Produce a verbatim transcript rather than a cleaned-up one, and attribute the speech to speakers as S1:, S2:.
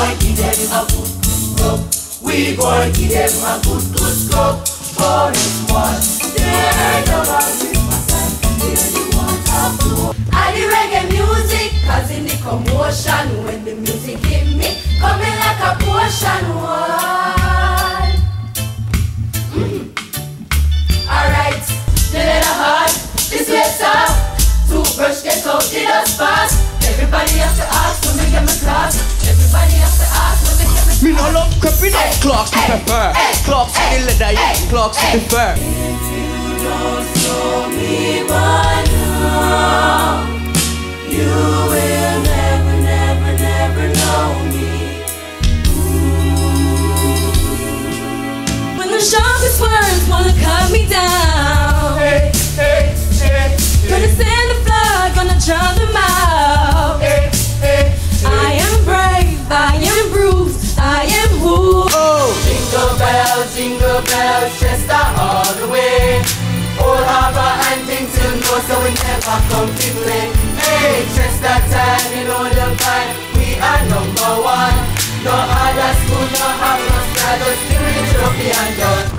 S1: going to give them a good scrub. We going to give them a good, good scrub. For this one, they don't have Christmas and they really want a flow. I the reggae music, cause in the commotion, when the music hit me, coming like a potion wall. Mm-hmm. Alright, the letter hard, this way soft. Toothbrush get out the dust fast. Everybody has to ask when they get my class. Everybody has to ask when they get my class.
S2: Me no love creeping up, clocks to prefer. Clocks to the leather, yeah, clocks to the fur.
S1: If you don't show me by now, you will never, never, never know me. Ooh.
S3: When the sharpest words wanna cut me down,
S1: Hey, hey, hey,
S3: gonna send the flood, gonna drown them out.
S1: hey, hey,
S3: I am brave, I am bruised, I am who.
S2: Oh,
S1: Jingle bells, jingle bells, Chester all the way. Old Harbor and Kingston know so we never come to play. Hey, Chester time, you know the vibe, we are number one. No other school, no have no style, just give me the trophy and done.